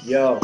Yo,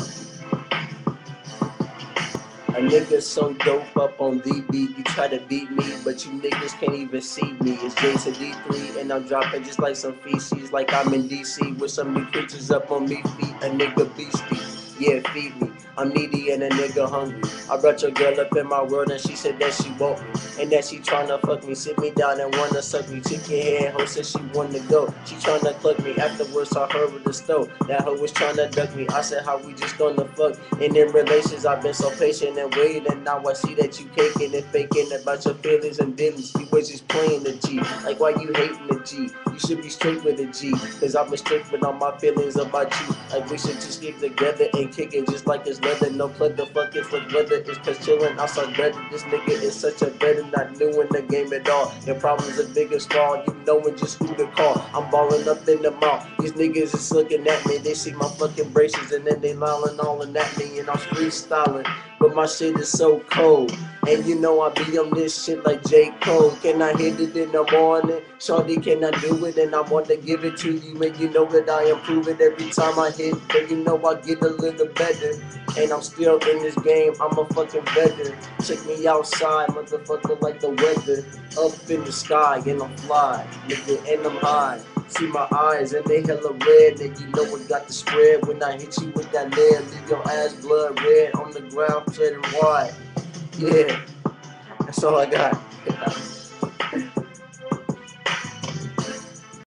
a nigga so dope up on DB, you try to beat me, but you niggas can't even see me. It's Jason D3 and I'm dropping just like some feces, like I'm in DC with some new creatures up on me feet. A nigga beastie, yeah, feed me. I'm needy and a nigga hungry. I brought your girl up in my world and she said that she want me, and that she tryna fuck me, sit me down and wanna suck me. Chicken head hoe said she wanna go, she tryna cluck me. Afterwards I heard with the stove, that hoe was tryna duck me. I said how we just gonna fuck, and in relations I've been so patient and waiting, and now I see that you caking and faking about your feelings and dealings. You was just playing the G, like why you hating the G? You should be straight with the G, cause I've been straight with all my feelings about you. Like we should just get together and kick it just like it's leather. No plug the fuck it for weather, it's cause chillin' outside better. This nigga is such a better, not new in the game at all. Your problems are big as small, you knowin' just who to call. I'm ballin' up in the mouth, these niggas is looking at me. They see my fucking braces and then they lolling all at me, and I'm freestyling. But my shit is so cold, and you know I be on this shit like J. Cole. Can I hit it in the morning? Shorty, can I do it? And I want to give it to you, and you know that I improve it every time I hit. But you know I get a little better, and I'm still in this game, I'm a fucking veteran. Check me outside, motherfucker, like the weather. Up in the sky, and I'm fly, nigga, and I'm high. See my eyes, and they hella red, and you know it got the spread. When I hit you with that lead, leave your ass blood red on the ground, treading wide. Yeah, that's all I got.